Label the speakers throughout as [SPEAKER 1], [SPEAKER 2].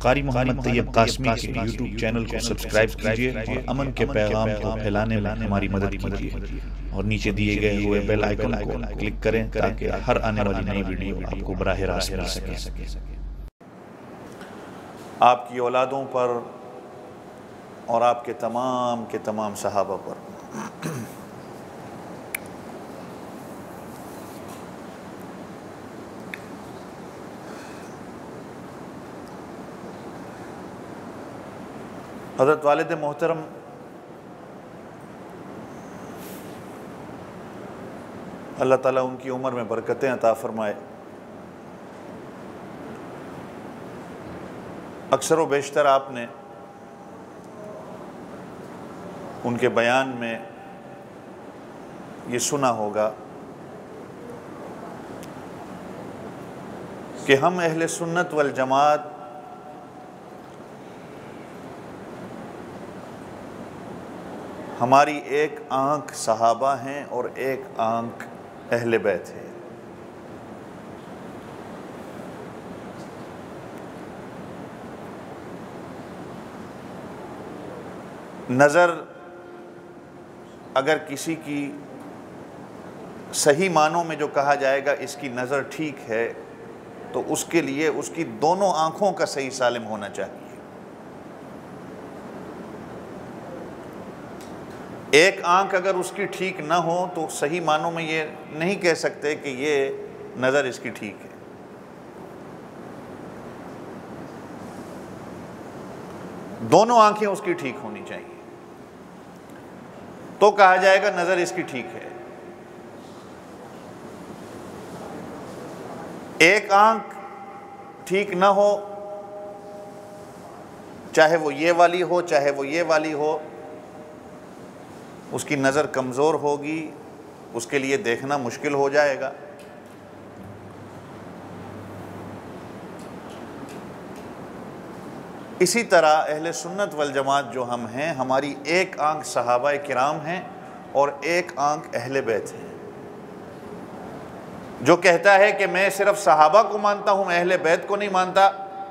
[SPEAKER 1] कारी मोहम्मद तैयब कासमी के YouTube channel को सब्सक्राइब कीजिए और अमन के पैगाम को फैलाने में हमारी मदद कीजिए और नीचे दिए गए हुए बेल आइकन को क्लिक करें ताकि हर आने वाली नई वीडियो आपको बराह रास्त मिल सके। आपकी औलादों पर और आपके तमाम सहाबा पर हज़रत वालिद मोहतरम अल्लाह ताला उनकी उम्र में बरकतें अता फरमाए, अक्सर व बेशतर आपने उनके बयान में ये सुना होगा कि हम अहले सुन्नत वल जमात हमारी एक आँख सहाबा हैं और एक आँख अहले बैत है। नज़र अगर किसी की सही मानों में जो कहा जाएगा इसकी नज़र ठीक है, तो उसके लिए उसकी दोनों आँखों का सही सालिम होना चाहिए। एक आँख अगर उसकी ठीक ना हो तो सही मानों में ये नहीं कह सकते कि ये नज़र इसकी ठीक है। दोनों आँखें उसकी ठीक होनी चाहिए तो कहा जाएगा नज़र इसकी ठीक है। एक आँख ठीक ना हो, चाहे वो ये वाली हो चाहे वो ये वाली हो, उसकी नज़र कमज़ोर होगी, उसके लिए देखना मुश्किल हो जाएगा। इसी तरह अहले सुन्नत वल जमात जो हम हैं, हमारी एक आँख सहाबाए किराम हैं और एक आँख अहले बैत है। जो कहता है कि मैं सिर्फ सहाबा को मानता हूँ, अहले बैत को नहीं मानता,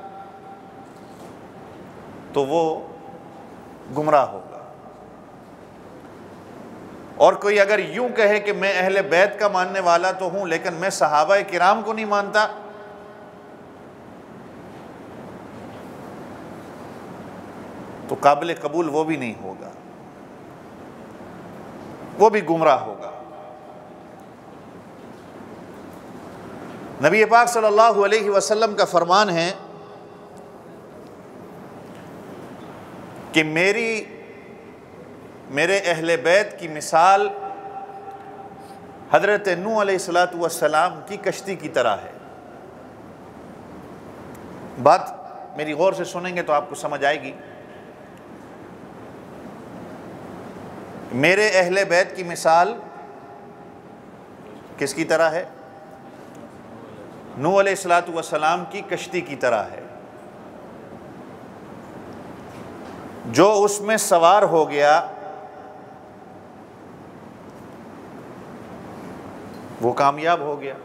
[SPEAKER 1] तो वो गुमराह होगा। और कोई अगर यूं कहे कि मैं अहले बैत का मानने वाला तो हूं लेकिन मैं सहाबाए किराम को नहीं मानता, तो काबिल कबूल वो भी नहीं होगा, वो भी गुमराह होगा। नबी पाक सल्लल्लाहु अलैहि वसल्लम का फरमान है कि मेरे अहले बैत की मिसाल हज़रत नूह अलैहिस्सलातु वस्सलाम की कश्ती की तरह है। बात मेरी गौर से सुनेंगे तो आपको समझ आएगी। मेरे अहले बैत की मिसाल किसकी तरह है? नूह अलैहिस्सलातु वस्सलाम की कश्ती की तरह है। जो उसमें सवार हो गया वो कामयाब हो गया,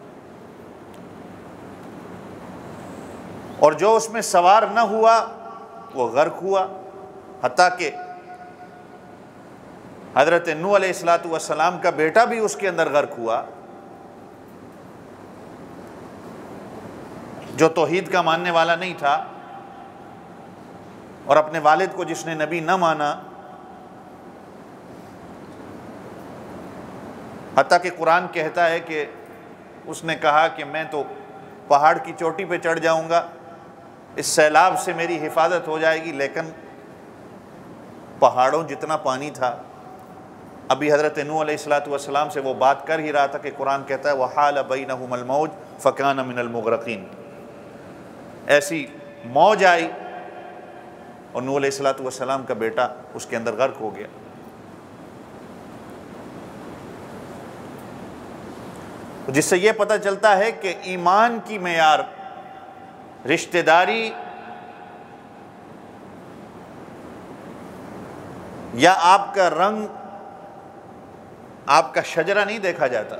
[SPEAKER 1] और जो उसमें सवार न हुआ वो गर्क हुआ। हत्ता कि हज़रत नूह अलैहिस्सलातु वस्सलाम का बेटा भी उसके अंदर गर्क हुआ, जो तौहीद का मानने वाला नहीं था और अपने वालिद को जिसने नबी न माना। हत्ता कि कुरान कहता है कि उसने कहा कि मैं तो पहाड़ की चोटी पे चढ़ जाऊंगा, इस सैलाब से मेरी हिफाजत हो जाएगी, लेकिन पहाड़ों जितना पानी था। अभी हज़रत नूह अलैहिस्सलातु वस्सलाम से वो बात कर ही रहा था कि कुरान कहता है वहाल बैनहुमुल मौज फ़कान मिनल मुग़रक़ीन। ऐसी मौज आई और नूह अलैहिस्सलातु वस्सलाम का बेटा उसके अंदर गर्क हो गया। तो जिससे ये पता चलता है कि ईमान की मेयार, रिश्तेदारी या आपका रंग, आपका शजरा नहीं देखा जाता।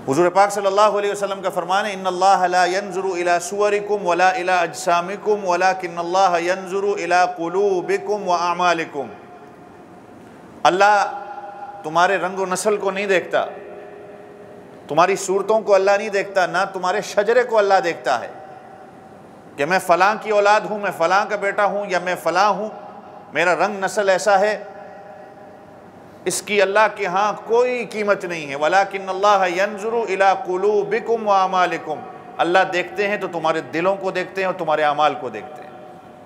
[SPEAKER 1] हुज़ूर पाक सल्लल्लाहु अलैहि वसल्लम का फरमान है, इन्नल्लाह ला यंजुरु इला सुवरिकुम वला इला अजसामिकुम वलाकिन्नल्लाह यंजुरु इला कुलूबिकुम व अमालिकुम। अल्लाह तुम्हारे रंग व नस्ल को नहीं देखता, तुम्हारी सूरतों को अल्लाह नहीं देखता, ना तुम्हारे शजरे को अल्लाह देखता है कि मैं फ़लाँ की औलाद हूँ, मैं फ़लाँ का बेटा हूँ, या मैं फ़लाँ हूँ, मेरा रंग नस्ल ऐसा है। इसकी अल्लाह के यहाँ कोई कीमत नहीं है। वलाकिन्नल्लाह यंजुरु इला कुलूबिकुम व अमालिकुम। अल्लाह देखते हैं तो तुम्हारे दिलों को देखते हैं और तुम्हारे अमाल को देखते हैं।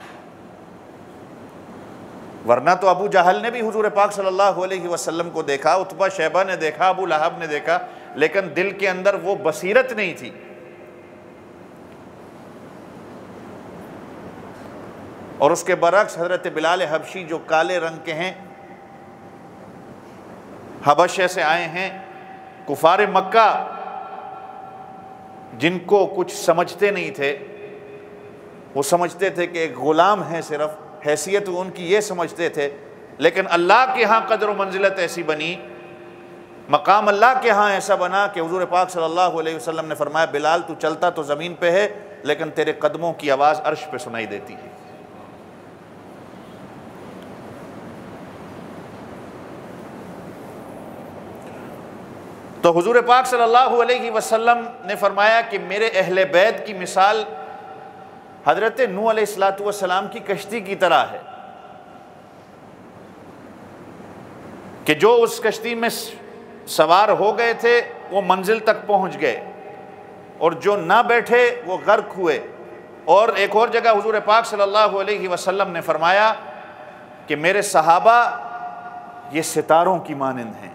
[SPEAKER 1] वरना तो अबू जहल ने भी हुजूर पाक सल्लल्लाहु अलैहि वसल्लम को देखा, उतबा शैबा ने देखा, अबू लहब ने देखा, लेकिन दिल के अंदर वो बसीरत नहीं थी। और उसके बरक्स हज़रत बिलाल हबशी जो काले रंग के हैं, हबशे से आए हैं, कुफार मक्का जिनको कुछ समझते नहीं थे, वो समझते थे कि एक ग़ुलाम है, सिर्फ हैसियत उनकी ये समझते थे। लेकिन अल्लाह के यहाँ कदर व मंजिलत ऐसी बनी, मकाम अल्लाह के यहाँ ऐसा बना कि हुज़ूर पाक सल्लल्लाहु अलैहि वसल्लम ने फरमाया, बिलाल तू चलता तो ज़मीन पे है, लेकिन तेरे कदमों की आवाज़ अर्श पे सुनाई देती है। तो हुजूर पाक सल्लल्लाहु अलैहि वसल्लम ने फरमाया कि मेरे अहले बैत की मिसाल हज़रत नूह अलैहिस्सलातु वस्सलाम की कश्ती की तरह है कि जो उस कश्ती में सवार हो गए थे वो मंजिल तक पहुंच गए, और जो ना बैठे वो गर्क हुए। और एक और जगह हुजूर पाक सल्लल्लाहु अलैहि वसल्लम ने फरमाया कि मेरे सहाबा ये सितारों की मानंद हैं,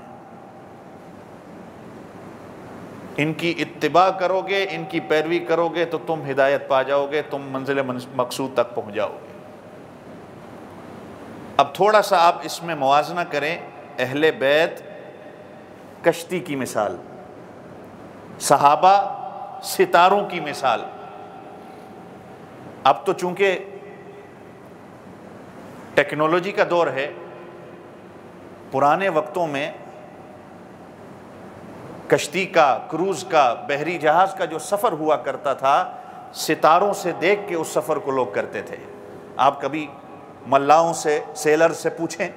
[SPEAKER 1] इनकी इत्तिबा करोगे, इनकी पैरवी करोगे तो तुम हिदायत पा जाओगे, तुम मंजिल मकसूद तक पहुंच जाओगे। अब थोड़ा सा आप इसमें मुवाजना करें, अहले बैत कश्ती की मिसाल, सहाबा सितारों की मिसाल। अब तो चूंकि टेक्नोलॉजी का दौर है, पुराने वक्तों में कश्ती का, क्रूज़ का, बहरी जहाज़ का जो सफ़र हुआ करता था, सितारों से देख के उस सफ़र को लोग करते थे। आप कभी मल्लाहों से, सेलर से पूछें।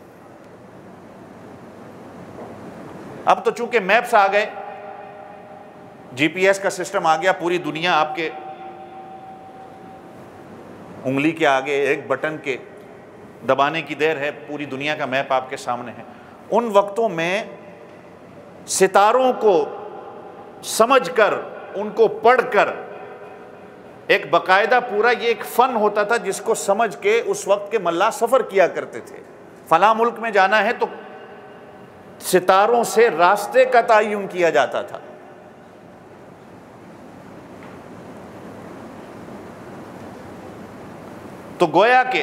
[SPEAKER 1] अब तो चूंकि मैप्स आ गए, जीपीएस का सिस्टम आ गया, पूरी दुनिया आपके उंगली के आगे, एक बटन के दबाने की देर है, पूरी दुनिया का मैप आपके सामने है। उन वक्तों में सितारों को समझकर, उनको पढ़कर, एक बाकायदा पूरा ये एक फ़न होता था जिसको समझ के उस वक्त के मल्लाह सफ़र किया करते थे। फला मुल्क में जाना है तो सितारों से रास्ते का तयन किया जाता था। तो गोया के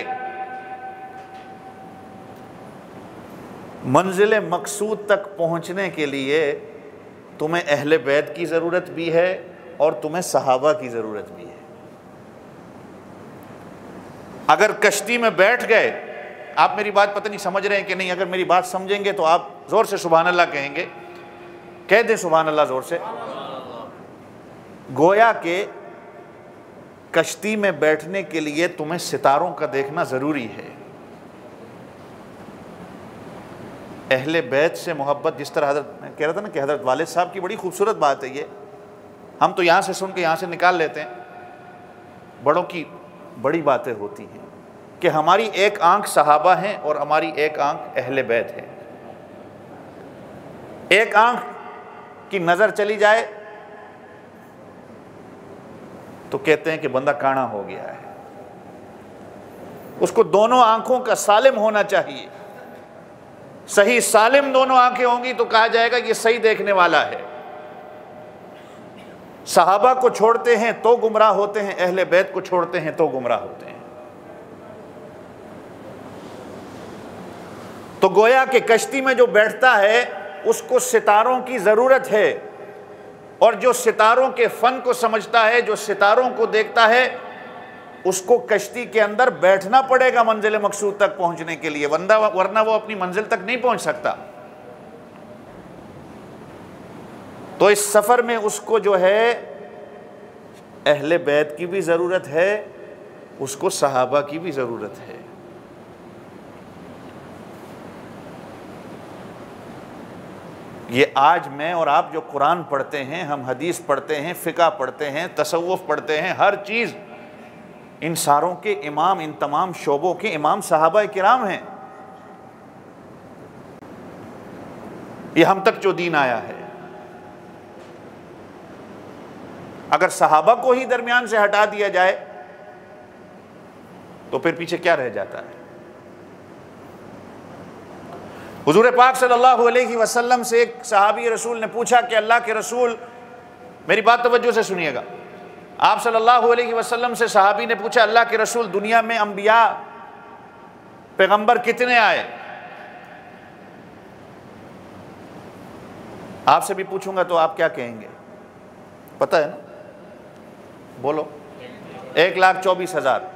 [SPEAKER 1] मंजिल मकसूद तक पहुंचने के लिए तुम्हें अहले बैत की ज़रूरत भी है और तुम्हें सहाबा की ज़रूरत भी है। अगर कश्ती में बैठ गए, आप मेरी बात पता नहीं समझ रहे हैं कि नहीं, अगर मेरी बात समझेंगे तो आप ज़ोर से सुभान अल्लाह कहेंगे, कह दें सुभान अल्लाह ज़ोर से। गोया के कश्ती में बैठने के लिए तुम्हें सितारों का देखना ज़रूरी है। अहले बैत से मोहब्बत, जिस तरह हज़रत मैं कह रहा था ना कि हज़रत वालिद साहब की बड़ी खूबसूरत बात है ये, हम तो यहाँ से सुन के यहाँ से निकाल लेते हैं। बड़ों की बड़ी बातें होती हैं कि हमारी एक आंख सहाबा है और हमारी एक आंख अहले बैत है। एक आंख की नज़र चली जाए तो कहते हैं कि बंदा काना हो गया है। उसको दोनों आंखों का सालिम होना चाहिए। सही सालिम दोनों आंखें होंगी तो कहा जाएगा ये सही देखने वाला है। सहाबा को छोड़ते हैं तो गुमराह होते हैं, अहले बैत को छोड़ते हैं तो गुमराह होते हैं। तो गोया कि कश्ती में जो बैठता है उसको सितारों की ज़रूरत है, और जो सितारों के फ़न को समझता है, जो सितारों को देखता है, उसको कश्ती के अंदर बैठना पड़ेगा मंजिल मकसूद तक पहुंचने के लिए, वरना वो अपनी मंजिल तक नहीं पहुंच सकता। तो इस सफ़र में उसको जो है अहले बैत की भी ज़रूरत है, उसको सहाबा की भी ज़रूरत है। ये आज मैं और आप जो कुरान पढ़ते हैं, हम हदीस पढ़ते हैं, फ़िक़्ह पढ़ते हैं, तसव्वुफ़ पढ़ते हैं, हर चीज़, इन सारों के इमाम, इन तमाम शोबों के इमाम सहाबा किराम हैं। ये हम तक जो दीन आया है, अगर सहाबा को ही दरमियान से हटा दिया जाए तो फिर पीछे क्या रह जाता है। हुजूर पाक सल्लल्लाहु अलैहि वसल्लम से एक सहाबी रसूल ने पूछा कि अल्लाह के रसूल, मेरी बात तवज्जो से सुनिएगा, आप सल्लल्लाहु अलैहि वसल्लम से सहाबी ने पूछा, अल्लाह के रसूल दुनिया में अंबिया पैगंबर कितने आए? आपसे भी पूछूंगा तो आप क्या कहेंगे, पता है ना? बोलो। 1,24,000।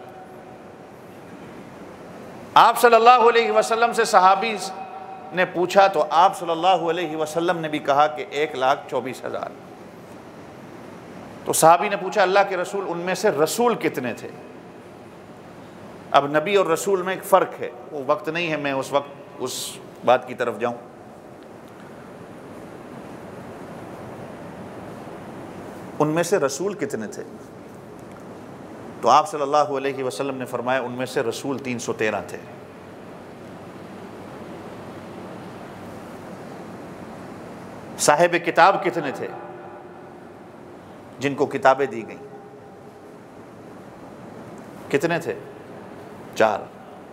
[SPEAKER 1] आप सल्लल्लाहु अलैहि वसल्लम से सहाबी ने पूछा तो आप सल्लल्लाहु अलैहि वसल्लम ने भी कहा कि 1,24,000। तो सहाबी ने पूछा, अल्लाह के रसूल उनमें से रसूल कितने थे? अब नबी और रसूल में एक फ़र्क है, वो वक्त नहीं है मैं उस वक्त उस बात की तरफ जाऊं। उनमें से रसूल कितने थे? तो आप सल्लल्लाहु अलैहि वसल्लम ने फरमाया, उनमें से रसूल 313 थे। साहिब किताब कितने थे जिनको किताबें दी गई? कितने थे? 4।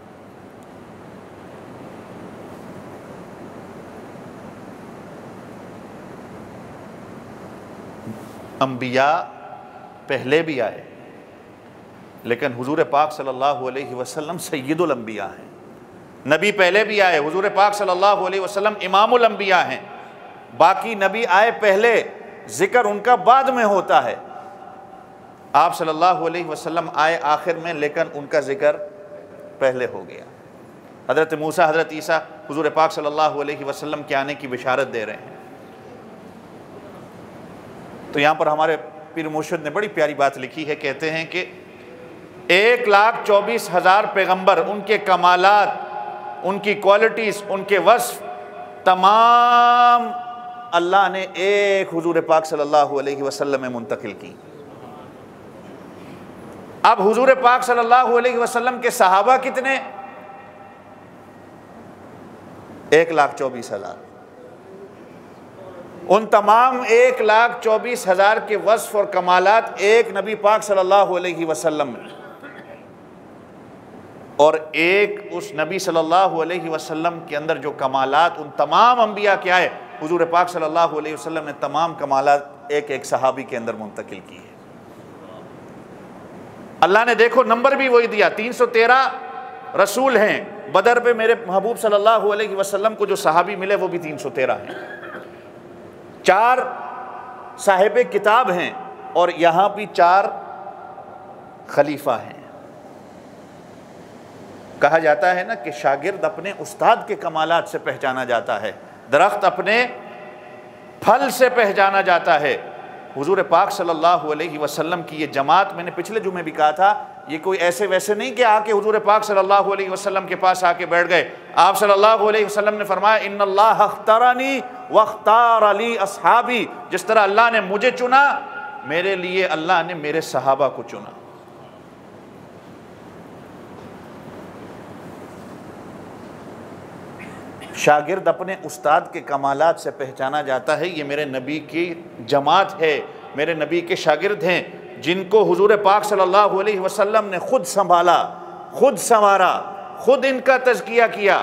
[SPEAKER 1] अंबिया पहले भी आए, लेकिन हुजूर पाक सल्लल्लाहु अलैहि वसल्लम सय्यदुल अंबिया हैं। नबी पहले भी आए, हुजूर पाक सल्लल्लाहु अलैहि वसल्लम इमामुल अंबिया हैं। बाकी नबी आए पहले, जिक्र उनका बाद में होता है। आप सल्लल्लाहु अलैहि वसल्लम आए आखिर में, लेकिन उनका जिक्र पहले हो गया। हज़रत मूसा, हज़रत ईसा हुजूर पाक सल्लल्लाहु अलैहि वसल्लम के आने की बिशारत दे रहे हैं। तो यहाँ पर हमारे पीर मुर्शिद ने बड़ी प्यारी बात लिखी है, कहते हैं कि 1,24,000 पैगंबर, उनके कमालात, उनकी क्वालिटीज़, उनके वस्फ तमाम अल्लाह ने एक हुजूर पाक सल्लल्लाहु अलैहि वसल्लम में मुंतकिल की। अब हुजूर पाक सल्लल्लाहु अलैहि वसल्लम के सहाबा कितने? 1,24,000। उन तमाम 1,24,000 के वस्फ और कमालात एक नबी पाक सल्लल्लाहु अलैहि वसल्लम में, और एक उस नबी सल्लल्लाहु अलैहि वसल्लम के अंदर जो कमालात उन तमाम अंबिया के आए, हुजूर पाक सल्लल्लाहु अलैहि वसल्लम ने तमाम कमालात एक एक सहाबी के अंदर मुंतकिल की है। अल्लाह ने देखो नंबर भी वही दिया, 313 रसूल हैं। बदर पे मेरे महबूब सल्लल्लाहु अलैहि वसल्लम को जो सहाबी मिले वो भी 313 हैं। 4 साहिब किताब हैं और यहाँ भी 4 खलीफा हैं। कहा जाता है ना कि शागिर्द अपने उस्ताद के कमालात से पहचाना जाता है, दरख्त अपने फल से पहचाना जाता है। हुजूर पाक सल्लल्लाहु अलैहि वसल्लम की ये जमात, मैंने पिछले जुमे भी कहा था, ये कोई ऐसे वैसे नहीं कि आके हुजूर पाक सल्लल्लाहु अलैहि वसल्लम के पास आके बैठ गए। आप सल्लल्लाहु अलैहि वसल्लम ने फरमाया, इन्नल्लाह अख्तारनी वख्तार अली अस्हाबी, जिस तरह अल्लाह ने मुझे चुना, मेरे लिए अल्लाह ने मेरे सहाबा को चुना। शागिर्द अपने उस्ताद के कमालात से पहचाना जाता है। ये मेरे नबी की जमात है, मेरे नबी के शागिर्द हैं, जिनको हुजूर पाक सल्लल्लाहु अलैहि वसल्लम ने खुद संभाला, खुद संवारा, खुद इनका तज़किया किया।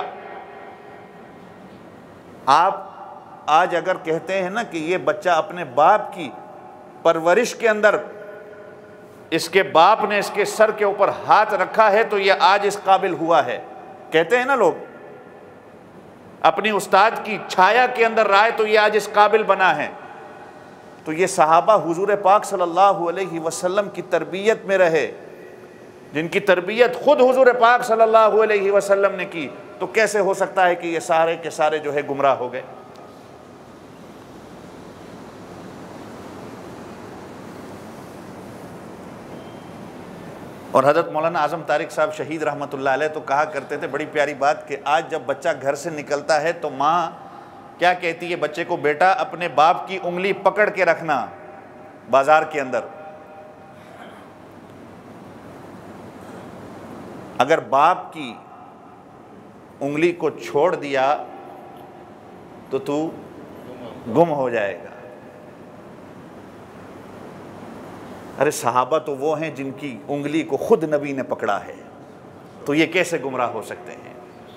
[SPEAKER 1] आप आज अगर कहते हैं ना कि ये बच्चा अपने बाप की परवरिश के अंदर, इसके बाप ने इसके सर के ऊपर हाथ रखा है तो ये आज इस काबिल हुआ है, कहते हैं ना लोग, अपनी उस्ताद की छाया के अंदर रहा तो ये आज इस काबिल बना है। तो ये सहाबा हुजूर पाक सल्लल्लाहु अलैहि वसल्लम की तरबियत में रहे, जिनकी तरबियत खुद हुजूर पाक सल्लल्लाहु अलैहि वसल्लम ने की। तो कैसे हो सकता है कि ये सारे के सारे जो है गुमराह हो गए? और हज़रत मौलाना आज़म तारिक साहब शहीद रहमतुल्लाह अलैह तो कहा करते थे, बड़ी प्यारी बात, कि आज जब बच्चा घर से निकलता है तो माँ क्या कहती है बच्चे को, बेटा अपने बाप की उंगली पकड़ के रखना बाजार के अंदर, अगर बाप की उंगली को छोड़ दिया तो तू गुम हो जाएगा। अरे सहाबा तो वो हैं जिनकी उंगली को खुद नबी ने पकड़ा है, तो ये कैसे गुमराह हो सकते हैं।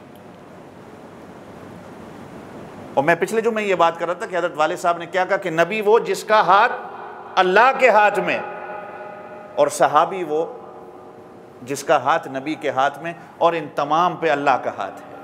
[SPEAKER 1] और मैं पिछले जो मैं ये बात कर रहा था कि हज़रत वाले साहब ने क्या कहा कि नबी वो जिसका हाथ अल्लाह के हाथ में, और सहाबी वो जिसका हाथ नबी के हाथ में, और इन तमाम पे अल्लाह का हाथ है।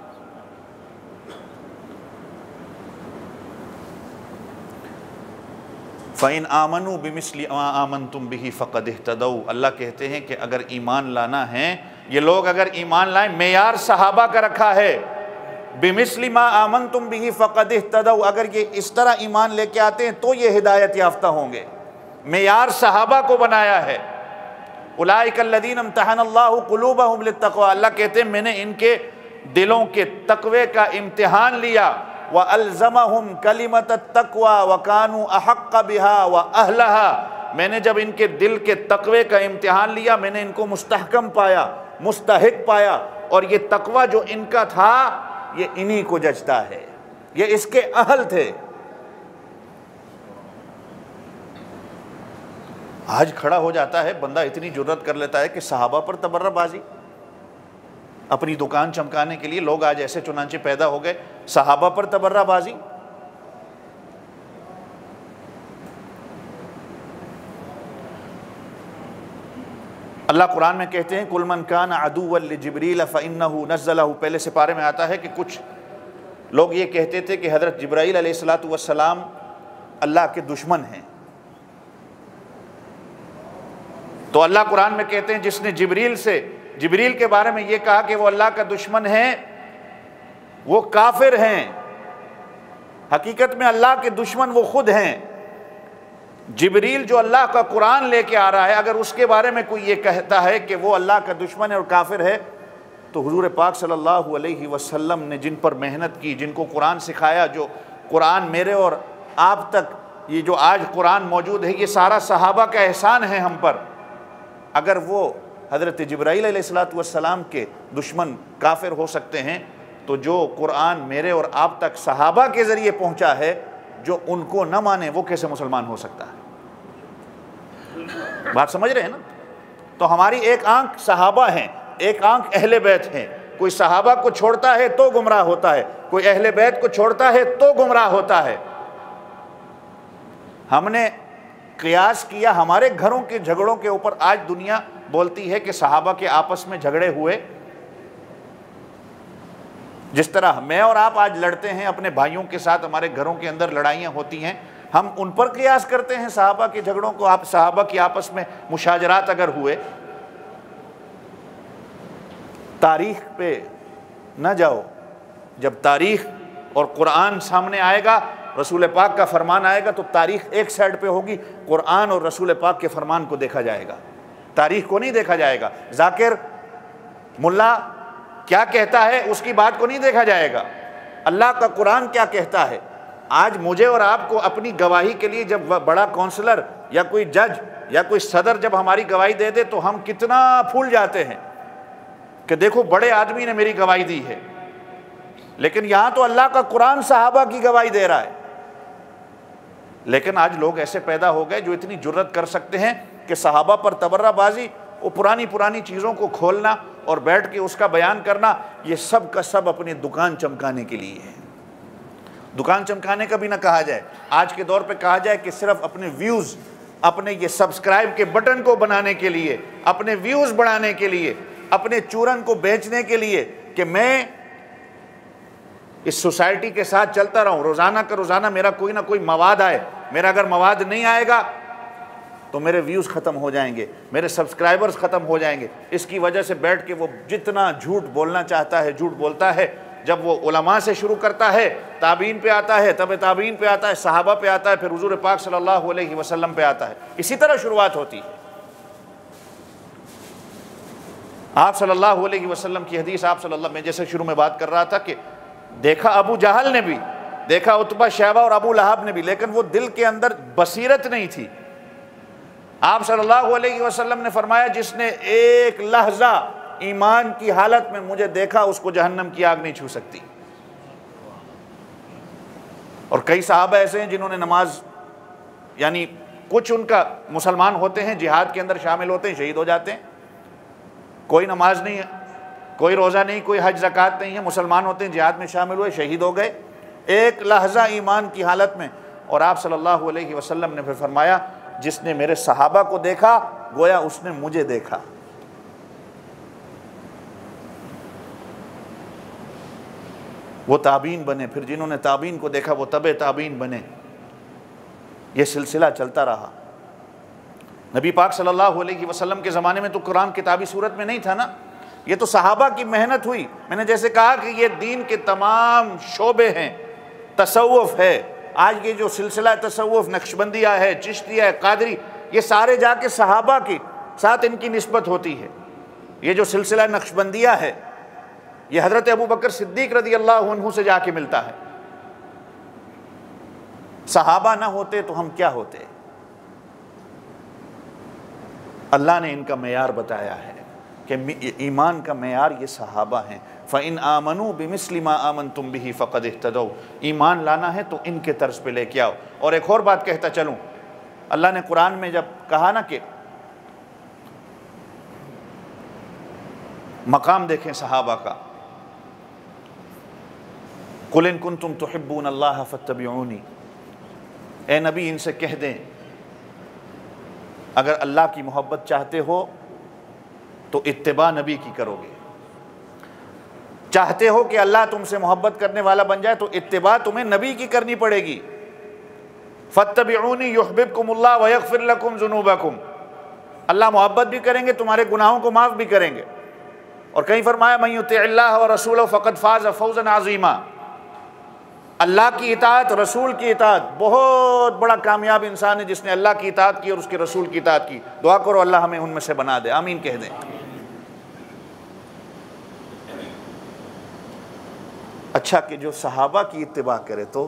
[SPEAKER 1] फ़इन आमनू बिमिस्लि मा आमनतुम बिही फ़क़द इह्तदौ। अल्लाह कहते हैं कि अगर ईमान लाना है, ये लोग अगर ईमान लाएं, मेयार सहाबा का रखा है, बिमिस्लि मा आमनतुम बिही फ़क़द इह्तदौ, अगर ये इस तरह ईमान लेके आते हैं तो ये हिदायत याफ्ता होंगे। मेयार सहाबा को बनाया है। उलाइकल्लज़ीना इम्तहनल्लाहु क़ुलूबहुम लित्तक़वा, अल्लाह कहते हैं मैंने इनके दिलों के तक़वे का इम्तिहान लिया। व अलज़महुम कलिमत तक़वा व कानू अहक़्क़ बिहा व अहलहा, मैंने जब इनके दिल के तक़वे का इम्तिहान लिया, मैंने इनको मुस्तहकम पाया, मुस्तहिक पाया, और ये तक़वा जो इनका था ये इन्हीं को जचता है, ये इसके अहल थे। आज खड़ा हो जाता है बंदा, इतनी जुर्रत कर लेता है कि सहाबा पर तबर्राबाजी, अपनी दुकान चमकाने के लिए लोग आज ऐसे चुनांचे पैदा हो गए, सहाबा पर तबर्राबाजी। अल्लाह कुरान में कहते हैं कुल मन कान अदुव्वन लिजिब्रील फ़इन्नहु नज़्ज़लहु, पहले सिपारे में आता है कि कुछ लोग ये कहते थे कि हज़रत जिब्राईल अलैहिस्सलातु वस्सलाम अल्लाह के दुश्मन हैं। तो अल्लाह कुरान में कहते हैं जिसने जिब्रील के बारे में ये कहा कि वो अल्लाह का दुश्मन है, वो काफिर हैं। हकीकत में अल्लाह के दुश्मन वो खुद हैं। जिब्रील जो अल्लाह का कुरान लेके आ रहा है, अगर उसके बारे में कोई ये कहता है कि वो अल्लाह का दुश्मन है और काफिर है, तो हुजूर पाक सल्लल्लाहु अलैहि वसल्लम ने जिन पर मेहनत की, जिनको कुरान सिखाया, जो कुरान मेरे और आप तक ये जो आज कुरान मौजूद है, ये सारा सहाबा का एहसान है हम पर। अगर वो हज़रत जिब्राईल अलैहिस्सलातु वस्सलाम के दुश्मन काफिर हो सकते हैं, तो जो कुरान मेरे और आप तक सहाबा के ज़रिए पहुँचा है, जो उनको न माने वो कैसे मुसलमान हो सकता है। बात समझ रहे हैं ना। तो हमारी एक आंख सहाबा हैं, एक आंख अहले बैत हैं। कोई सहाबा को छोड़ता है तो गुमराह होता है, कोई अहले बैत को छोड़ता है तो गुमराह होता है। हमने क़ियास किया हमारे घरों के झगड़ों के ऊपर। आज दुनिया बोलती है कि सहाबा के आपस में झगड़े हुए, जिस तरह मैं और आप आज लड़ते हैं अपने भाइयों के साथ, हमारे घरों के अंदर लड़ाइयाँ होती हैं, हम उन पर क़ियास करते हैं सहाबा के झगड़ों को। आप सहाबा की आपस में मुशाजरात अगर हुए, तारीख पे न जाओ। जब तारीख और कुरान सामने आएगा, रसूल पाक का फरमान आएगा, तो तारीख एक साइड पे होगी, कुरान और रसूल पाक के फरमान को देखा जाएगा, तारीख को नहीं देखा जाएगा। जाकिर मुल्ला क्या कहता है उसकी बात को नहीं देखा जाएगा, अल्लाह का कुरान क्या कहता है। आज मुझे और आपको अपनी गवाही के लिए जब बड़ा काउंसलर या कोई जज या कोई सदर जब हमारी गवाही दे दे, तो हम कितना फूल जाते हैं कि देखो बड़े आदमी ने मेरी गवाही दी है। लेकिन यहाँ तो अल्लाह का कुरान सहाबा की गवाही दे रहा है। लेकिन आज लोग ऐसे पैदा हो गए जो इतनी जुर्रत कर सकते हैं कि सहाबा पर तबर्राबाजी, वो पुरानी चीज़ों को खोलना और बैठ के उसका बयान करना, ये सब का सब अपनी दुकान चमकाने के लिए है। दुकान चमकाने का भी ना कहा जाए, आज के दौर पे कहा जाए कि सिर्फ अपने व्यूज़, अपने ये सब्सक्राइब के बटन को बनाने के लिए, अपने व्यूज़ बढ़ाने के लिए, अपने चूरन को बेचने के लिए, कि मैं इस सोसाइटी के साथ चलता रहूं, रोज़ाना का रोज़ाना मेरा कोई ना कोई मवाद आए। मेरा अगर मवाद नहीं आएगा तो मेरे व्यूज़ ख़त्म हो जाएंगे, मेरे सब्सक्राइबर्स ख़त्म हो जाएंगे। इसकी वजह से बैठ के वो जितना झूठ बोलना चाहता है झूठ बोलता है। जब वो उलमा से शुरू करता है, ताबीन पे आता है, तब ताबीन पे आता है, सहाबा पे आता है, फिर हुजूर पाक सल्लल्लाहु अलैहि वसल्लम पे आता है। इसी तरह शुरुआत होती है। आप सल्लल्लाहु अलैहि वसल्लम की हदीस, आप सल्लल्लाहु, मैं जैसे शुरू में बात कर रहा था कि देखा अबू जहल ने भी, देखा उतबा शैबा और अबू लहब ने भी, लेकिन वो दिल के अंदर बसीरत नहीं थी। आप सल्लल्लाहु अलैहि वसल्लम ने फरमाया जिसने एक लहजा ईमान की हालत में मुझे देखा उसको जहन्नम की आग नहीं छू सकती। और कई सहाबा ऐसे हैं जिन्होंने नमाज, यानी कुछ उनका मुसलमान होते हैं, जिहाद के अंदर शामिल होते हैं, शहीद हो जाते हैं, कोई नमाज नहीं है, कोई रोज़ा नहीं, कोई हज ज़कात नहीं है, मुसलमान होते हैं, जिहाद में शामिल हुए, शहीद हो गए एक लहजा ईमान की हालत में। और आप सल्लल्लाहु अलैहि वसल्लम ने फिर फरमाया जिसने मेरे सहाबा को देखा गोया उसने मुझे देखा। वो ताबीन बने, फिर जिन्होंने ताबीन को देखा वो तबे ताबीन बने। ये सिलसिला चलता रहा। नबी पाक सल्लल्लाहु अलैहि वसल्लम के ज़माने में तो कुरान किताबी सूरत में नहीं था ना, ये तो सहाबा की मेहनत हुई। मैंने जैसे कहा कि ये दीन के तमाम शोबे हैं, तसव्वुफ़ है, आज ये जो सिलसिला तसव्वुफ़, नक्शबंदिया है, चिश्तिया है, कादरी, ये सारे जाके सहाबा के साथ इनकी निस्बत होती है। ये जो सिलसिला नक्शबंदिया है ये हज़रत अबू बकर सिद्दीक़ रज़ी अल्लाहु अन्हु से जाके मिलता है। सहाबा ना होते तो हम क्या होते। अल्लाह ने इनका मेयार बताया है कि ईमान का मेयार ये सहाबा हैं। फ़इन आमनू बिमिस्लि मा आमनतुम बिही फ़क़द इह्तदौ, ईमान लाना है तो इनके तर्ज पे लेके आओ। और एक और बात कहता चलूँ, अल्लाह ने कुरान में जब कहा ना कि मकाम देखें सहाबा का, कुल इन कुंतुम तुहिब्बून अल्लाह फत्तबिऊनी, ए नबी इनसे कह दें अगर अल्लाह की मोहब्बत चाहते हो तो इत्तिबा नबी की करोगे, चाहते हो कि अल्लाह तुमसे मोहब्बत करने वाला बन जाए तो इत्तिबा तुम्हें नबी की करनी पड़ेगी। फत्तबिऊनी युहब्बिबकुमुल्लाह व यग़फिर लकुम ज़ुनूबकुम, अल्लाह मोहब्बत भी करेंगे, तुम्हारे गुनाहों को माफ़ भी करेंगे। और कहीं फरमाया मन युतिइल्लाह व रसूलहु फ़क़द फ़ाज़ फ़ौज़न अज़ीमा, अल्लाह की इताअत, रसूल की इताअत, बहुत बड़ा कामयाब इंसान है जिसने अल्लाह की इताअत की और उसके रसूल की इताअत की। दुआ करो अल्लाह हमें उनमें से बना दे, आमीन कह दें। अच्छा कि जो सहाबा की इत्तिबा करे तो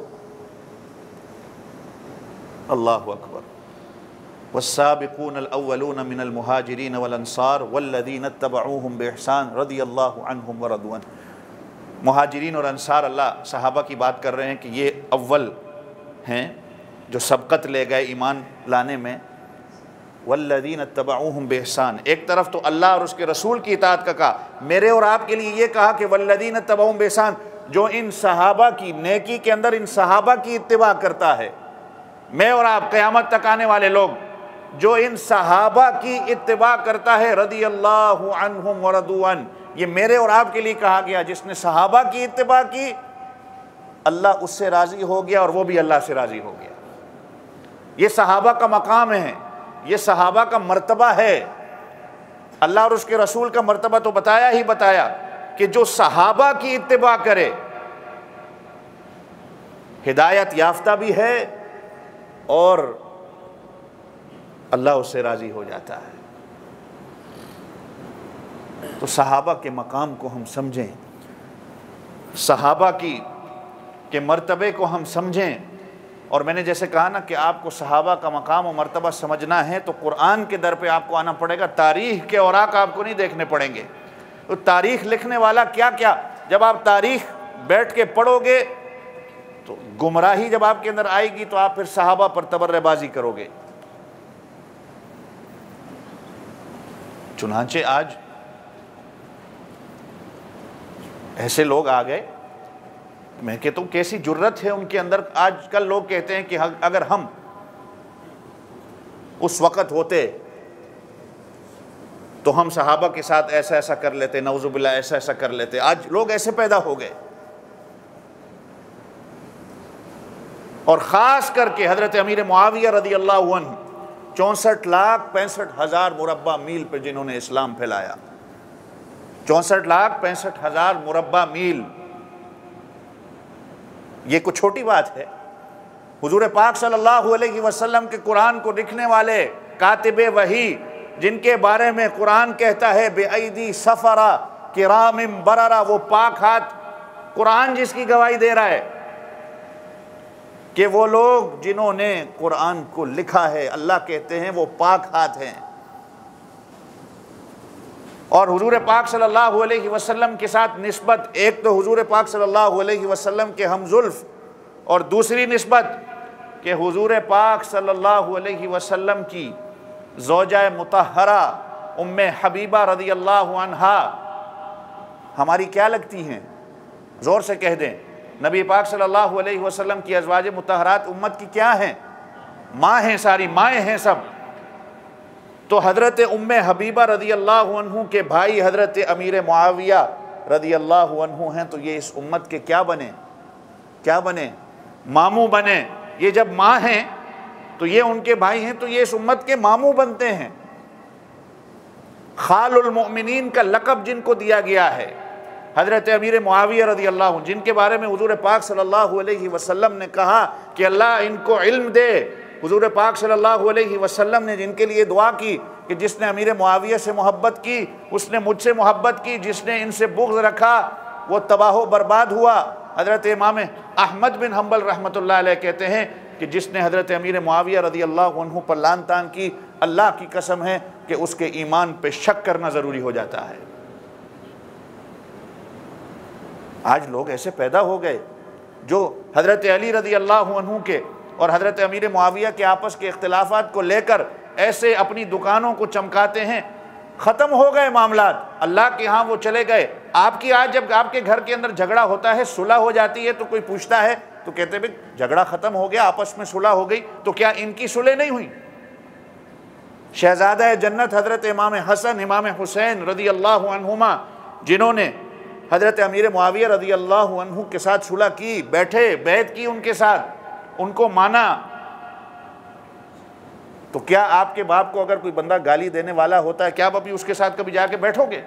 [SPEAKER 1] अल्लाहु अकबर। वस्साबिकूनल अव्वलून मिनल मुहाजिरीन वल अंसार वल्लज़ीना इत्तबऊहुम बिइहसान रज़ियल्लाहु अन्हुम व रज़ू अन्हुम। मुहाजिरीन और अंसार, अल्लाह सहाबा की बात कर रहे हैं कि ये अव्वल हैं जो सबकत ले गए ईमान लाने में। वल्लज़ीना इत्तबऊहुम बिइहसान, एक तरफ तो अल्लाह और उसके रसूल की इताअत का कहा, मेरे और आपके लिए ये कहा कि वल्लज़ीना इत्तबऊहुम बिइहसान, जो इन सहाबा की नेकी के अंदर इन सहाबा की इत्तिबा करता है। मैं और आप क़यामत तक आने वाले लोग जो इन सहाबा की इत्तिबा करता है, रज़ियल्लाहु अन्हुम व रज़ू अन्हु, ये मेरे और आपके लिए कहा गया। जिसने सहाबा की इत्तिबा की अल्लाह उससे राज़ी हो गया और वो भी अल्लाह से राज़ी हो गया। ये सहाबा का मकाम है, ये सहाबा का मर्तबा है। अल्लाह और उसके रसूल का मर्तबा तो बताया ही बताया कि जो सहाबा की इत्तिबा करे हिदायत याफ्ता भी है और अल्लाह उससे राज़ी हो जाता है। तो सहाबा के मकाम को हम समझें, सहाबा के मर्तबे को हम समझें। और मैंने जैसे कहा ना कि आपको सहाबा का मकाम और मर्तबा समझना है तो कुरान के दर पे आपको आना पड़ेगा, तारीख़ के औराक आपको नहीं देखने पड़ेंगे। तो तारीख़ लिखने वाला क्या क्या, जब आप तारीख़ बैठ के पढ़ोगे तो गुमराही जब आपके अंदर आएगी तो आप फिर सहाबा पर तबर्रेबाजी करोगे। चुनांचे आज ऐसे लोग आ गए, मैं कहता हूँ कैसी जुर्रत है उनके अंदर। आजकल लोग कहते हैं कि अगर हम उस वक़्त होते तो हम सहाबा के साथ ऐसा ऐसा कर लेते, नऊज़ुबिल्लाह ऐसा ऐसा कर लेते। आज लोग ऐसे पैदा हो गए। और ख़ास करके हज़रत अमीर मुआविया रज़ियल्लाहु अन्हु 64,65,000 मुरब्बा मील पर जिन्होंने इस्लाम फैलाया, 64,65,000 मुरब्बा मील, ये कुछ छोटी बात है। हुजूर पाक सल्लल्लाहु अलैहि वसल्लम के कुरान को लिखने वाले कातिबे वही जिनके बारे में कुरान कहता है बेअयदी सफरा किरामिम बररा, वो पाक हाथ, कुरान जिसकी गवाही दे रहा है कि वो लोग जिन्होंने कुरान को लिखा है, अल्लाह कहते हैं वो पाक हाथ हैं। और हुजूर पाक सल्लल्लाहु अलैहि वसल्लम के साथ निस्बत, एक तो हुजूर पाक सल्लल्लाहु अलैहि वसल्लम के हमजुल्फ, और दूसरी निस्बत कि हुजूर पाक सल्लल्लाहु अलैहि वसल्लम की ज़ौजा मुतहरा उम्मे हबीबा रज़ी अल्लाहु अन्हा हमारी क्या लगती हैं? ज़ोर से कह दें, नबी पाक सल्लल्लाहु अलैहि वसल्लम की अज़वाज मुतहरात उम्मत की क्या हैं? माँ हैं, सारी माएँ हैं सब। तो हज़रत उम्मे हबीबा रज़ी अल्लाहु अन्हु के भाई हज़रत अमीर मुआविया रज़ी अल्लाहु अन्हु हैं, तो ये इस उम्मत के क्या बने? क्या बने? मामू बने। ये जब माँ हैं तो ये उनके भाई हैं, तो ये इस उम्मत के मामू बनते हैं। खालुल मोमिनीन का लक़ब जिनको दिया गया है, हज़रत अमीर मुआविया रज़ी अल्लाहु, जिनके बारे में हुज़ूर पाक सल्लल्लाहु अलैहि वसल्लम ने कहा कि अल्लाह इनको इल्म दे। हुज़ूर पाक सल्लल्लाहु अलैहि वसल्लम ने जिनके लिए दुआ की कि जिसने अमीर मुआविया से मोहब्बत की उसने मुझसे मोहब्बत की, जिसने इनसे बुग़्ज़ रखा वो तबाह बर्बाद हुआ। हज़रत इमाम अहमद बिन हम्बल रहमतुल्लाह अलैह कहते हैं कि जिसने हज़रत अमीर मुआविया रज़ी अल्लाहु अन्हु पर लान तान की, अल्लाह की कसम है कि उसके ईमान पे शक करना ज़रूरी हो जाता है। आज लोग ऐसे पैदा हो गए जो हज़रत अली रज़ी अल्लाहु अन्हु के और हज़रत अमीर मुआविया के आपस के इख्तिलाफ़ात को लेकर ऐसे अपनी दुकानों को चमकाते हैं। ख़त्म हो गए मामलात, अल्लाह के यहाँ वो चले गए। आपकी आज जब आपके घर के अंदर झगड़ा होता है, सुलह हो जाती है, तो कोई पूछता है तो कहते भाई झगड़ा ख़त्म हो गया, आपस में सुलह हो गई, तो क्या इनकी सुलह नहीं हुई? शहज़ादा जन्नत हज़रत इमाम हसन इमाम हुसैन रज़ी अल्लाहु अन्हुमा, जिन्होंने हज़रत अमीर मुआविया रज़ी अल्लाहु अन्हु के साथ सुलह की, बैठे बैत की उनके साथ, उनको माना, तो क्या आपके बाप को अगर कोई बंदा गाली देने वाला होता है, क्या आप अभी उसके साथ कभी जाके बैठोगे?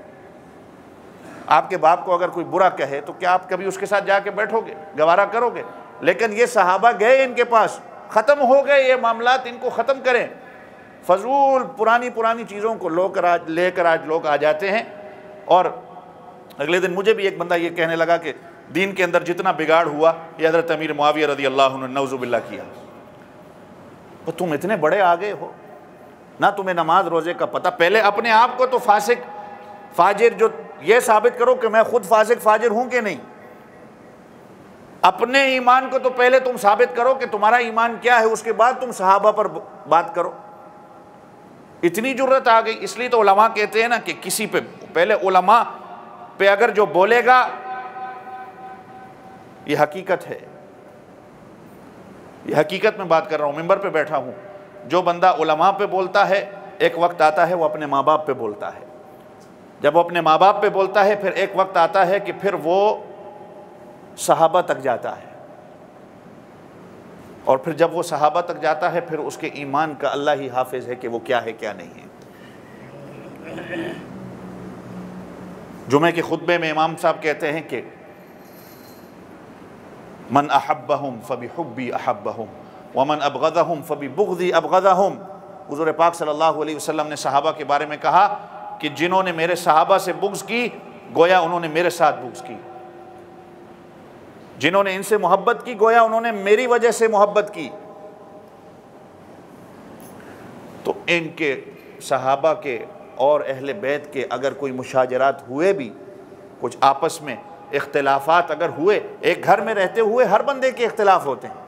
[SPEAKER 1] आपके बाप को अगर कोई बुरा कहे तो क्या आप कभी उसके साथ जाके बैठोगे, गवारा करोगे? लेकिन ये सहाबा गए इनके पास, ख़त्म हो गए ये मामलात, इनको ख़त्म करें। फजूल पुरानी पुरानी चीज़ों को लेकर आज लोग आ जाते हैं। और अगले दिन मुझे भी एक बंदा ये कहने लगा कि दीन के अंदर जितना बिगाड़ हुआ ये हज़रत अमीर मुआविया रज़ी अल्लाहु अन्हु ने नऊज़ुबिल्लाह किया। तो तुम इतने बड़े आ गए हो ना, तुम्हें नमाज रोज़े का पता। पहले अपने आप को तो फासिक फाजिर, जो ये साबित करो कि मैं खुद फासिक फाजिर हूँ कि नहीं। अपने ईमान को तो पहले तुम साबित करो कि तुम्हारा ईमान क्या है, उसके बाद तुम सहाबा पर बात करो। इतनी जुर्रत आ गई। इसलिए तो उलमा कहते हैं ना कि किसी पे पहले उलमा पे अगर जो बोलेगा, ये हकीकत है, ये हकीकत में बात कर रहा हूँ, मिंबर पे बैठा हूँ। जो बंदा उलमा पे बोलता है, एक वक्त आता है वो अपने माँ बाप पे बोलता है। जब वो अपने माँ बाप पे बोलता है, फिर एक वक्त आता है कि फिर वो सहाबा तक जाता है। और फिर जब वो सहाबा तक जाता है, फिर उसके ईमान का अल्लाह ही हाफिज़ है कि वो क्या है क्या नहीं है। जुमे के खुतबे में इमाम साहब कहते हैं कि मन अहब्बहुम फबी हुब्बी अहब्बहुम व मन अबग़दहुम फबी बुग़दी अबग़दहुम। हुज़ूर पाक सल्लल्लाहु अलैहि वसल्लम ने सहाबा के बारे में कहा कि जिन्होंने मेरे सहाबा से बुग़्ज़ की, गोया उन्होंने मेरे साथ बुग़्ज़ की। जिन्होंने इनसे मोहब्बत की, गोया उन्होंने मेरी वजह से मोहब्बत की। तो इनके सहाबा के और अहले बैत के अगर कोई मुशाजरात हुए भी, कुछ आपस में इख्तिलाफात अगर हुए, एक घर में रहते हुए हर बंदे के इख्तिलाफ होते हैं।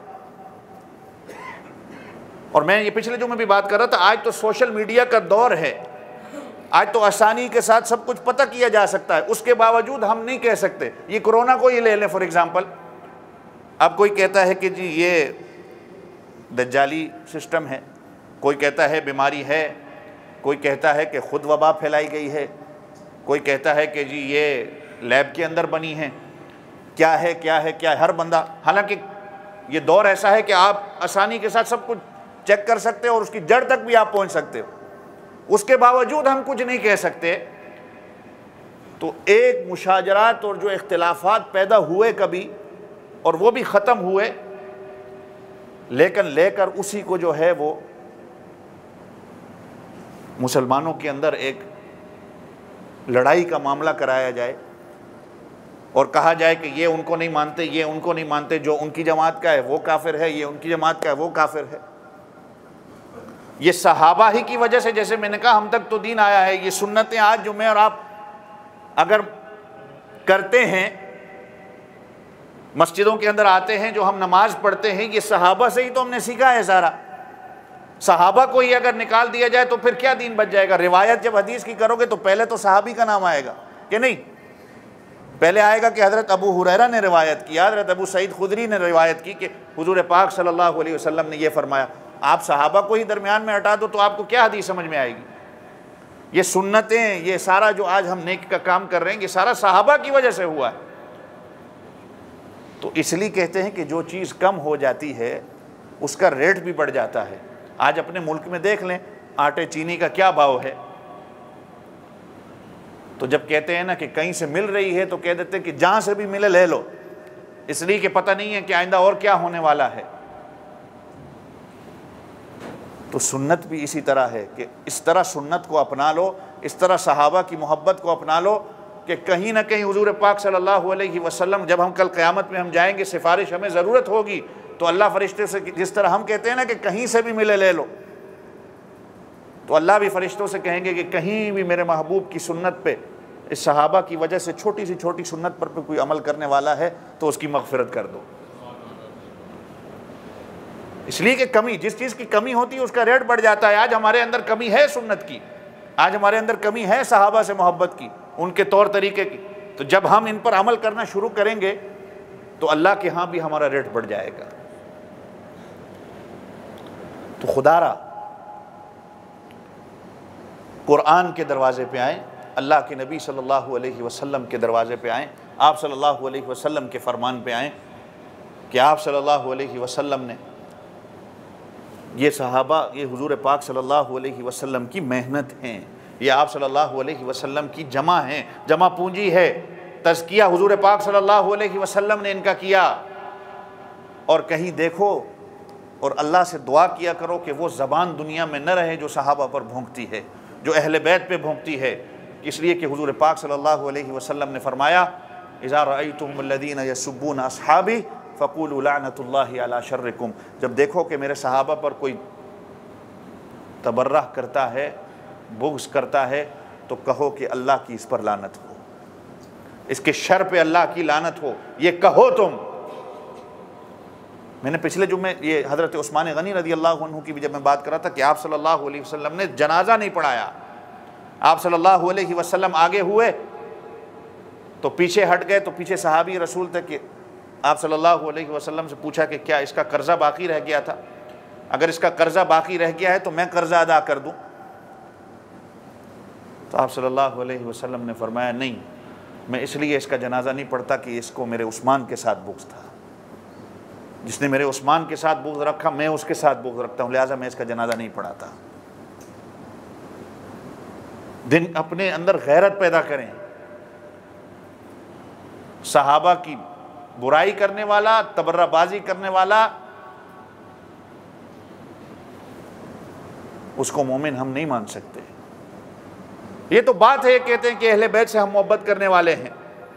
[SPEAKER 1] और मैं ये पिछले जो में भी बात कर रहा था, आज तो सोशल मीडिया का दौर है, आज तो आसानी के साथ सब कुछ पता किया जा सकता है। उसके बावजूद हम नहीं कह सकते। ये कोरोना को ही ले लें फॉर एग्जांपल। अब कोई कहता है कि जी ये दज्जाली सिस्टम है, कोई कहता है बीमारी है, कोई कहता है कि खुद वबा फैलाई गई है, कोई कहता है कि जी ये लैब के अंदर बनी है। क्या है क्या है क्या है, हर बंदा। हालांकि ये दौर ऐसा है कि आप आसानी के साथ सब कुछ चेक कर सकते हो और उसकी जड़ तक भी आप पहुंच सकते हो। उसके बावजूद हम कुछ नहीं कह सकते। तो एक मुशाजरात और जो इख्तिलाफात पैदा हुए कभी, और वो भी ख़त्म हुए, लेकिन लेकर उसी को जो है वो मुसलमानों के अंदर एक लड़ाई का मामला कराया जाए और कहा जाए कि ये उनको नहीं मानते, ये उनको नहीं मानते, जो उनकी जमात का है वो काफिर है, ये उनकी जमात का है वो काफिर है। ये सहाबा ही की वजह से, जैसे मैंने कहा, हम तक तो दीन आया है। ये सुन्नतें आज जो मैं और आप अगर करते हैं, मस्जिदों के अंदर आते हैं, जो हम नमाज पढ़ते हैं, ये सहाबा से ही तो हमने सीखा है सारा। सहाबा को ही अगर निकाल दिया जाए तो फिर क्या दीन बच जाएगा। रिवायत जब हदीस की करोगे तो पहले तो सहाबी का नाम आएगा कि नहीं? पहले आएगा कि हज़रत अबू हुरैरा ने रिवायत किया, हज़रत अबू सईद खुदरी ने रिवायत की कि हुजूर पाक सल्लल्लाहु अलैहि वसल्लम ने यह फरमाया। आप सहाबा को ही दरमियान में हटा दो तो आपको क्या हदीस समझ में आएगी? ये सुन्नतें, ये सारा जो आज हम नेक का काम कर रहे हैं, ये सारा सहाबा की वजह से हुआ है। तो इसलिए कहते हैं कि जो चीज़ कम हो जाती है उसका रेट भी बढ़ जाता है। आज अपने मुल्क में देख लें, आटे चीनी का क्या भाव है। तो जब कहते हैं ना कि कहीं से मिल रही है तो कह देते हैं कि जहाँ से भी मिले ले लो, इसलिए कि पता नहीं है कि आइंदा और क्या होने वाला है। तो सुन्नत भी इसी तरह है कि इस तरह सुन्नत को अपना लो, इस तरह सहाबा की मोहब्बत को अपना लो कि कहीं ना कहीं हुजूर पाक सल्लल्लाहु अलैहि वसल्लम, जब हम कल क़यामत में हम जाएंगे, सिफारिश हमें ज़रूरत होगी तो अल्लाह फरिश्ते से, जिस तरह हम कहते हैं ना कि कहीं से भी मिले ले लो, तो अल्लाह भी फरिश्तों से कहेंगे कि कहीं भी मेरे महबूब की सुन्नत पे, इस सहाबा की वजह से छोटी सी छोटी सुन्नत पर कोई अमल करने वाला है तो उसकी मग़फ़िरत कर दो। इसलिए कि कमी, जिस चीज़ की कमी होती है उसका रेट बढ़ जाता है। आज हमारे अंदर कमी है सुन्नत की, आज हमारे अंदर कमी है सहाबा से मोहब्बत की, उनके तौर तरीके की। तो जब हम इन पर अमल करना शुरू करेंगे तो अल्लाह के यहाँ भी हमारा रेट बढ़ जाएगा। तो खुदारा कुरान के दरवाज़े पे आएँ, अल्लाह के नबी सल्लल्लाहु अलैहि वसल्लम के दरवाज़े पे आएँ, आप सल्लल्लाहु अलैहि वसल्लम के फरमान पे आएँ कि आप सल्लल्लाहु अलैहि वसल्लम ने, ये सहाबा, ये हुजूर पाक सल्लल्लाहु अलैहि वसल्लम की मेहनत हैं, ये आप सल्लल्लाहु अलैहि वसल्लम की जमा हैं, जमा पूंजी है। तज़किया हुजूर पाक सल्लल्लाहु अलैहि वसल्लम ने इनका किया। और कहीं देखो और अल्लाह से दुआ किया करो कि वो ज़बान दुनिया में न रहे जो सहाबा पर भोंकती है, जो अहले बैत पे भोंकती है। इसलिए कि हुजूर पाक सल्लल्लाहु अलैहि वसल्लम ने फरमाया, इज़ा रअयतुमुल्लज़ीना यसुब्बूना अस्हाबी फ़क़ूलू लअनतुल्लाहि अला शर्रिकुम। जब देखो कि मेरे सहाबा पर कोई तबर्रह करता है, बुग़्ज़ करता है, तो कहो कि अल्लाह की इस पर लानत हो, इसके शर पे अल्लाह की लानत हो, ये कहो तुम। मैंने पिछले जुम्मे ये हज़रत उस्मान गनी रज़ी अल्लाहु अन्हु की भी जब मैं बात कर रहा था कि आप सल्लल्लाहु अलैहि वसल्लम ने जनाजा नहीं पढ़ाया। आप सल्लल्लाहु अलैहि वसल्लम आगे हुए तो पीछे हट गए, तो पीछे सहाबी रसूल थे कि आप सल्लल्लाहु अलैहि वसल्लम से पूछा कि क्या इसका कर्ज़ा बाकी रह गया था? अगर इसका कर्ज़ा बाकी रह गया है तो मैं कर्ज़ा अदा कर दूँ। तो आप सल्लल्लाहु अलैहि वसल्लम ने फरमाया, नहीं, मैं इसलिए इसका जनाजा नहीं पढ़ता कि इसको मेरे उस्मान के साथ बुग़्ज़ था, जिसने मेरे उस्मान के साथ बुग़्ज़ रखा मैं उसके साथ बुग़्ज़ रखता हूँ, लिहाजा मैं इसका जनाजा नहीं पढ़ाता। दिन अपने अंदर गैरत पैदा करें। सहाबा की बुराई करने वाला, तबर्राबाजी करने वाला, उसको मोमिन हम नहीं मान सकते। ये तो बात है, कहते हैं कि अहले बैत से हम मोहब्बत करने वाले हैं,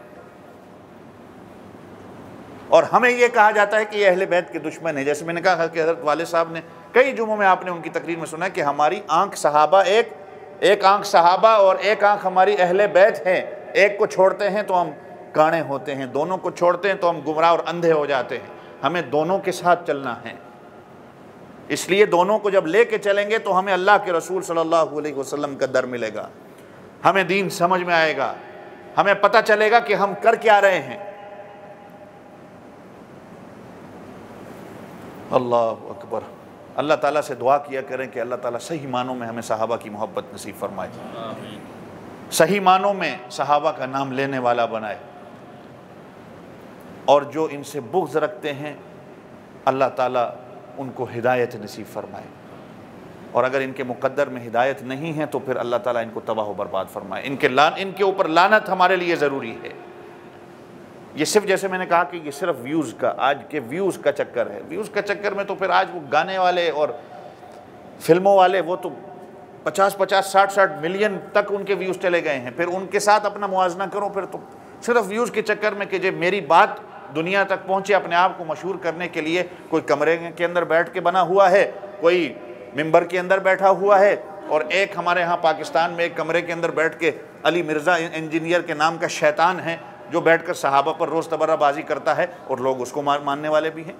[SPEAKER 1] और हमें यह कहा जाता है कि ये अहले बैत के दुश्मन है। जैसे मैंने कहा कि हज़रत वाले साहब ने कई जुम्मों में, आपने उनकी तकरीर में सुना है कि हमारी आंख सहाबा, एक आंख सहाबा और एक आंख हमारी अहले बैत है। एक को छोड़ते हैं तो हम काणे होते हैं, दोनों को छोड़ते हैं तो हम गुमराह और अंधे हो जाते हैं। हमें दोनों के साथ चलना है, इसलिए दोनों को जब लेके चलेंगे तो हमें अल्लाह के रसूल सल्लल्लाहु अलैहि वसल्लम का दर मिलेगा, हमें दीन समझ में आएगा, हमें पता चलेगा कि हम कर क्या रहे हैं। अल्लाह अकबर। अल्लाह ताला से दुआ किया करें कि अल्लाह ताला सही मानों में हमें सहाबा की मोहब्बत नसीब फरमाए, सही मानों में सहाबा का नाम लेने वाला बनाए, और जो इनसे बुग़्ज़ रखते हैं अल्लाह ताला उनको हिदायत नसीब फरमाए, और अगर इनके मुक़द्दर में हिदायत नहीं है तो फिर अल्लाह ताला इनको तबाह बर्बाद फरमाए। इनके ऊपर लानत हमारे लिए ज़रूरी है। ये सिर्फ, जैसे मैंने कहा कि ये सिर्फ व्यूज़ का, आज के व्यूज़ का चक्कर है। व्यूज़ का चक्कर में तो फिर आज वो गाने वाले और फिल्मों वाले वो तो 50-50, 60-60 मिलियन तक उनके व्यूज़ चले गए हैं। फिर उनके साथ अपना मुआजना करो, फिर तो सिर्फ व्यूज़ के चक्कर में कि जो मेरी बात दुनिया तक पहुँचे, अपने आप को मशहूर करने के लिए कोई कमरे के अंदर बैठ के बना हुआ है, कोई मिंबर के अंदर बैठा हुआ है, और एक हमारे यहाँ पाकिस्तान में एक कमरे के अंदर बैठ के अली मिर्ज़ा इंजीनियर के नाम का शैतान है जो बैठकर सहाबा पर रोज़ तबर्राबाजी करता है, और लोग उसको मानने वाले भी हैं।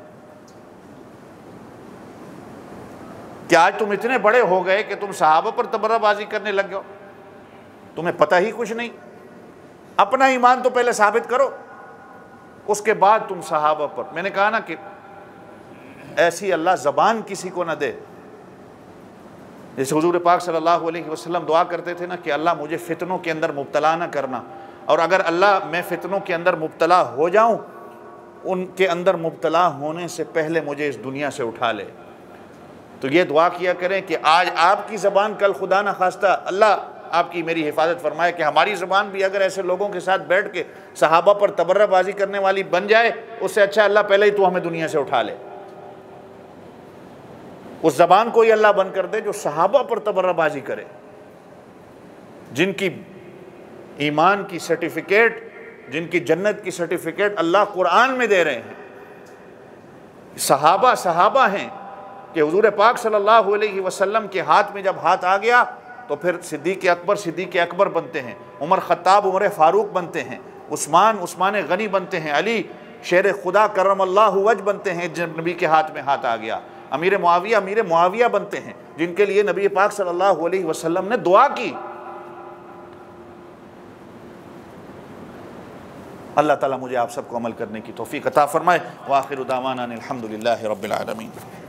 [SPEAKER 1] क्या आज तुम इतने बड़े हो गए कि तुम सहाबा पर तबर्राबाजी करने लग गए? तुम्हें पता ही कुछ नहीं। अपना ईमान तो पहले साबित करो, उसके बाद तुम सहाबा पर। मैंने कहा ना कि ऐसी अल्लाह ज़बान किसी को ना दे। जैसे हुजूर पाक सल्लल्लाहु अलैहि वसल्लम दुआ करते थे ना कि अल्लाह मुझे फ़ितनों के अंदर मुब्तला ना करना, और अगर अल्लाह मैं फ़ितनों के अंदर मुब्तला हो जाऊं, उनके अंदर मुब्तला होने से पहले मुझे इस दुनिया से उठा ले। तो ये दुआ किया करें कि आज आपकी ज़बान, कल खुदा न खास्ता अल्लाह आपकी मेरी हिफाजत फरमाए कि हमारी ज़बान भी अगर ऐसे लोगों के साथ बैठ के सहाबा पर तबर्राबाजी करने वाली बन जाए, उससे अच्छा अल्लाह पहले ही तो हमें दुनिया से उठा ले। उस ज़बान को ही अल्लाह बंद कर दे जो सहाबा पर तबर्राबाजी करे, जिनकी ईमान की सर्टिफिकेट, जिनकी जन्नत की सर्टिफिकेट अल्लाह कुरान में दे रहे हैं। सहाबा सहाबा हैं कि हुजूर पाक सल्लल्लाहु अलैहि वसल्लम के हाथ में जब हाथ आ गया तो फिर सिद्दीक़ अकबर बनते हैं, उमर ख़त्ताब उमर फ़ारूक बनते हैं, उस्मान गनी बनते हैं, अली शेर खुदा करमल्लाहु वजह बनते हैं जब नबी के हाथ में हाथ आ गया, अमीर मुआविया बनते हैं जिनके लिए नबी पाक सल्लल्लाहु अलैहि वसल्लम ने दुआ की। अल्लाह ताला मुझे आप सबको अमल करने की तौफीक अता फरमाए। व आखिरु दावाना अनिल हम्दुलिल्लाहि रब्बिल आलमीन।